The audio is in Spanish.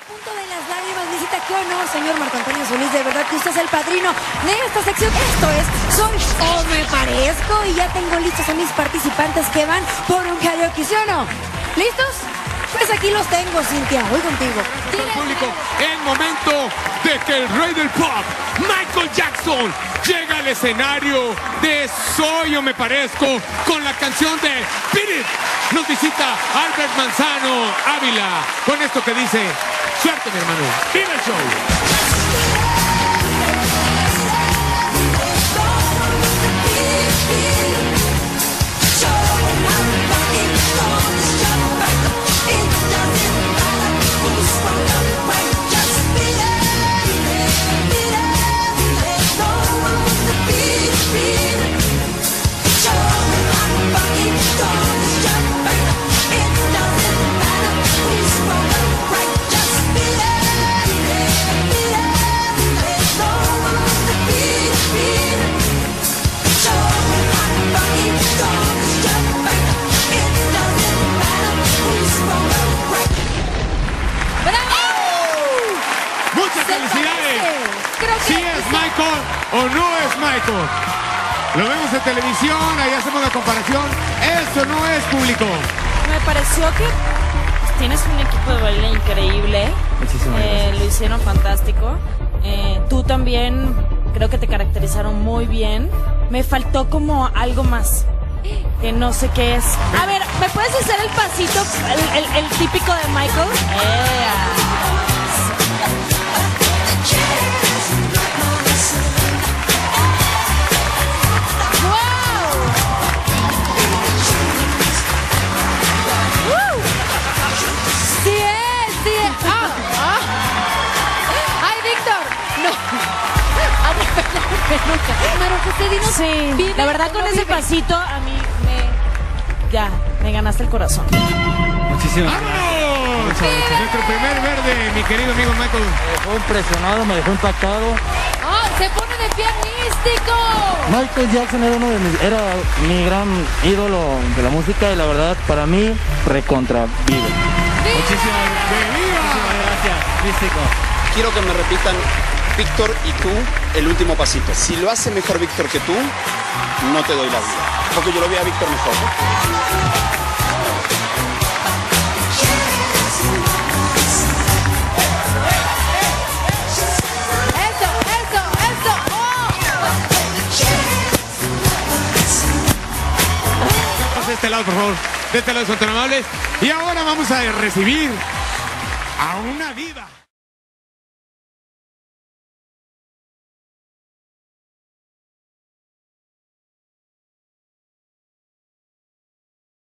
Punto de las lágrimas, visita, qué honor, señor Marco Antonio Solís, de verdad que usted es el padrino de esta sección. Esto es Soy o Me Parezco, y ya tengo listos a mis participantes que van por un karaoke, ¿sí o no? ¿Listos? Pues aquí los tengo, Cintia, voy contigo. Público, el momento de que el rey del pop, Michael Jackson, llega al escenario de Soy o Me Parezco con la canción de Beat It. Nos visita Albert Manzano Ávila con esto que dice: suerte, mi hermano, viva el show. ¡Felicidades! ¿Sí es Michael o no es Michael? Lo vemos en televisión, ahí hacemos la comparación. Eso no es público. Me pareció que tienes un equipo de baile increíble. Muchísimas gracias. Lo hicieron fantástico. Tú también creo que te caracterizaron muy bien. Me faltó como algo más, que no sé qué es. A ver, ¿me puedes hacer el pasito, el típico de Michael? Sí, la verdad con ese pasito a mí me ganaste el corazón. Muchísimas ¡vámonos! gracias. Nuestro primer verde, mi querido amigo Michael. Me dejó impresionado, me dejó impactado. ¡Oh, se pone de pie místico! Michael Jackson era mi gran ídolo de la música y la verdad para mí recontra vive. Muchísimas Gracias, místico. Quiero que me repitan Víctor y tú el último pasito. Si lo hace mejor Víctor que tú, no te doy la vida. Porque yo lo vi a Víctor mejor. ¡Eso! Vamos de este lado, por favor. De este lado son tan amables. Y ahora vamos a recibir a una diva.